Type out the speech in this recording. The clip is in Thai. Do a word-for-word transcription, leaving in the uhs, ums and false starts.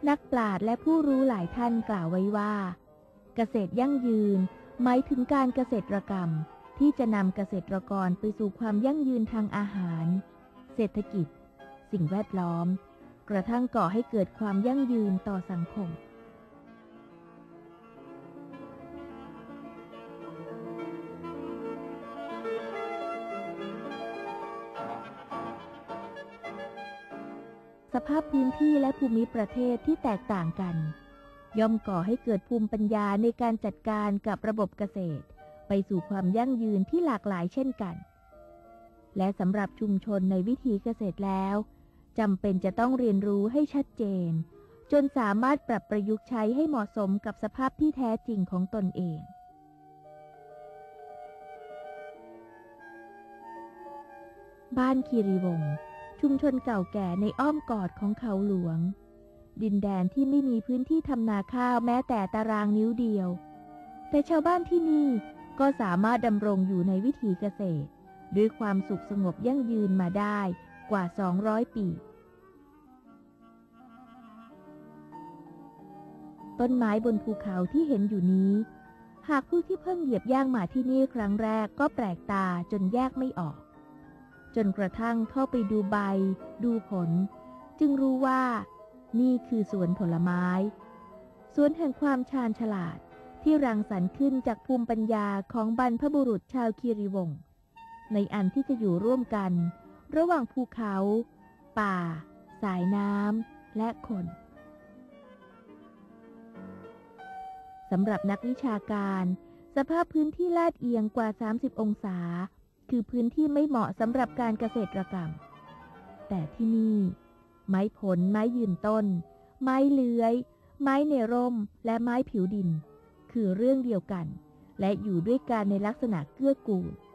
นักปราชญ์และผู้รู้หลายท่านกล่าวไว้ว่าเกษตรยั่งยืนหมายถึงการเกษตรกรรมที่จะนำเกษตรกรไปสู่ความยั่งยืนทางอาหารเศรษฐกิจสิ่งแวดล้อมกระทั่งก่อให้เกิดความยั่งยืนต่อสังคมสภาพพื้นที่และภูมิประเทศที่แตกต่างกันย่อมก่อให้เกิดภูมิปัญญาในการจัดการกับระบบเกษตรไปสู่ความยั่งยืนที่หลากหลายเช่นกันและสำหรับชุมชนในวิถีเกษตรแล้วจำเป็นจะต้องเรียนรู้ให้ชัดเจนจนสามารถปรับประยุกต์ใช้ให้เหมาะสมกับสภาพที่แท้จริงของตนเองบ้านคีรีวงศ์ชุมชนเก่าแก่ในอ้อมกอดของเขาหลวงดินแดนที่ไม่มีพื้นที่ทำนาข้าวแม้แต่ตารางนิ้วเดียวแต่ชาวบ้านที่นี่ก็สามารถดำรงอยู่ในวิถีเกษตรด้วยความสุขสงบยั่งยืนมาได้กว่าสองร้อยปีต้นไม้บนภูเขาที่เห็นอยู่นี้หากผู้ที่เพิ่งเหยียบย่างมาที่นี่ครั้งแรกก็แปลกตาจนแยกไม่ออกจนกระทั่งเข้าไปดูใบดูผลจึงรู้ว่านี่คือสวนผลไม้สวนแห่งความชาญฉลาดที่รังสรรค์ขึ้นจากภูมิปัญญาของบรรพบุรุษชาวคีรีวงศ์ในอันที่จะอยู่ร่วมกันระหว่างภูเขาป่าสายน้ำและคนสำหรับนักวิชาการสภาพพื้นที่ลาดเอียงกว่าสามสิบองศาคือพื้นที่ไม่เหมาะสำหรับการเกษตรกรรมแต่ที่นี่ไม้ผลไม้ยืนต้นไม้เลื้อยไม้ในร่มและไม้ผิวดินคือเรื่องเดียวกันและอยู่ด้วยกันในลักษณะเกื้อกูล